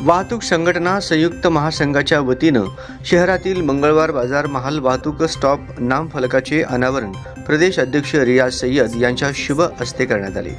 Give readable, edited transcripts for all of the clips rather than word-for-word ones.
वाहतूक संघटना संयुक्त महासंघाच्या वतीनं शहरातील मंगळवार बाजार महाल वाहतूक स्टॉप नामफलकाचे अनावरण प्रदेश अध्यक्ष रियाज सय्यद यांच्या शुभ हस्ते करण्यात आले।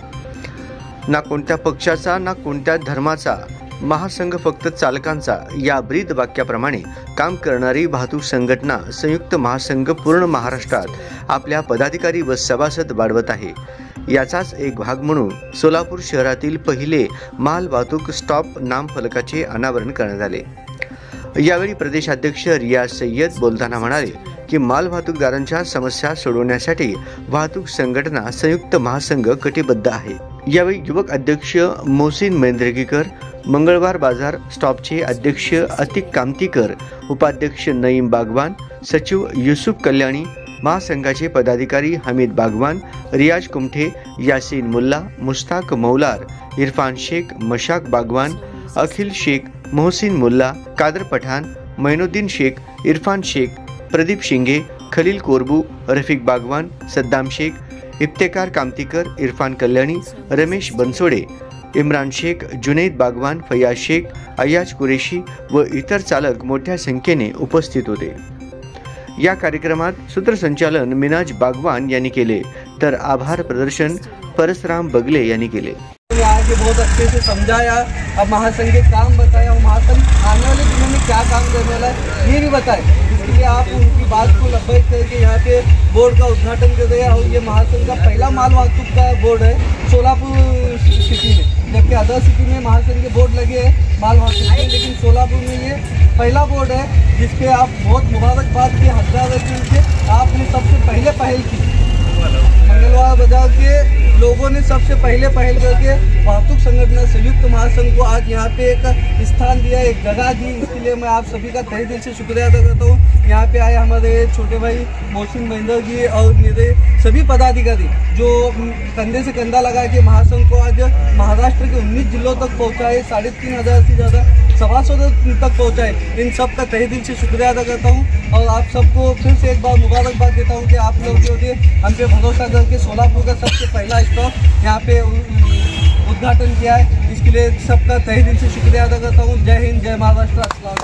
ना कोणत्या पक्षाचा ना कोणत्या धर्माचा महासंघ, फक्त चालकांचा या ब्रीद वाक्याप्रमाणे काम करणारी वाहतूक संघटना संयुक्त महासंघ पूर्ण महाराष्ट्रात आपल्या पदाधिकारी व सभासद वाढवत आहे। याचाच एक भाग म्हणून सोलापूर शहरातील पहिले माल वाहतूक स्टॉप नामफलकाचे अनावरण करण्यात आले। यावेळी प्रदेशाध्यक्ष रियाज सय्यद बोलताना म्हणाले की माल वाहतूकदारांच्या समस्या सोडवण्यासाठी वाहतूक संघटना संयुक्त महासंघ कटिबद्ध आहे। यावेळी युवक अध्यक्ष मोहसिन मेंद्रेगीकर, मंगळवार बाजार स्टॉपचे अध्यक्ष अतिक कामतीकर, उपाध्यक्ष नईम बागवान, सचिव युसुफ कल्याणी, महासंघाचे पदाधिकारी हमीद बागवान, रियाज कुमठे, यासीन मुल्ला, मुश्ताक मौलार, इरफान शेख, मशाक बागवान, अखिल शेख, मोहसिन मुल्ला, कादर पठान, मैनुद्दीन शेख, इरफान शेख, प्रदीप शिंगे, खलील कोरबू, रफीक बागवान, सद्दाम शेख, इफ्तेकार कामतीकर, इरफान कल्याणी, रमेश बनसोडे, इम्रान शेख, जुनैद बागवान, फयाज शेख, अयाज कुरेशी व इतर चालक मोठ्या संख्येने उपस्थित होते। या कार्यक्रमात सूत्रसंचालन मिनाज बागवान यांनी केले, तर आभार प्रदर्शन परसराम बगले यांनी केले। आज ये बहुत अच्छे से समझाया, अब महासंघ के काम बताया और महासंघ आने वाले दिनों में क्या काम करने वाला है ये भी बताए। इसलिए आप उनकी बात को लब्बैक करके यहाँ पे बोर्ड का उद्घाटन कर दिया। और ये महासंघ का पहला माल वाहतूक का बोर्ड है सोलापुर सिटी में, जबकि अदर सिटी में महासंघ के बोर्ड लगे हैं माल वाहतूक के, लेकिन सोलापुर में ये पहला बोर्ड है जिसके आप बहुत मुबारकबाद के हकदार हैं। आपने सबसे पहले पहल की, मंगलवार बाजार के लोगों ने सबसे पहले पहल करके वाहतूक संगठन संयुक्त महासंघ को आज यहाँ पे एक स्थान दिया, एक जगह दी। इसके लिए मैं आप सभी का तहे दिल से शुक्रिया अदा करता हूँ। यहाँ पे आए हमारे छोटे भाई मोहसिन महेंद्र जी और मेरे सभी पदाधिकारी जो कंधे से कंधा लगा के महासंघ को आज महाराष्ट्र के 19 जिलों तक पहुँचाए, 3500 से ज़्यादा सभासदों तक पहुँचाए। इन सब का तहे दिल से शुक्रिया अदा करता हूँ और आप सबको फिर से एक बार मुबारकबाद देता हूँ कि आप लोग जो थे हम पे भरोसा करके सोलापुर का सबसे पहला स्टॉप यहाँ पे उद्घाटन किया है। इसके लिए सबका तहे दिल से शुक्रिया अदा करता हूँ। जय हिंद, जय महाराष्ट्र, अस्सलाम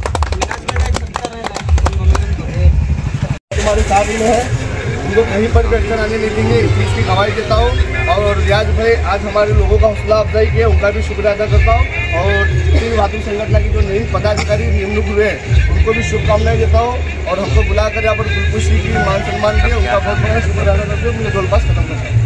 हमारे साथ में है, उनको कहीं पर भी अड़चन आने नहीं देंगे, इस चीज़ की गवाही देता हूँ। और रियाज भाई आज हमारे लोगों का हौसला अफजाई किया, उनका भी शुक्रिया अदा करता हूँ। और जितनी भी वाहतूक संगठन की जो नई पदाधिकारी नियुक्त हुए हैं उनको भी शुभकामनाएं देता हूँ। और हमको बुलाकर यहाँ पर गुलपुष्टी की मान सम्मान किया, उनका बहुत बड़ा शुक्रिया अदा करते हुए मुझे 2 पास खत्म करता हूँ।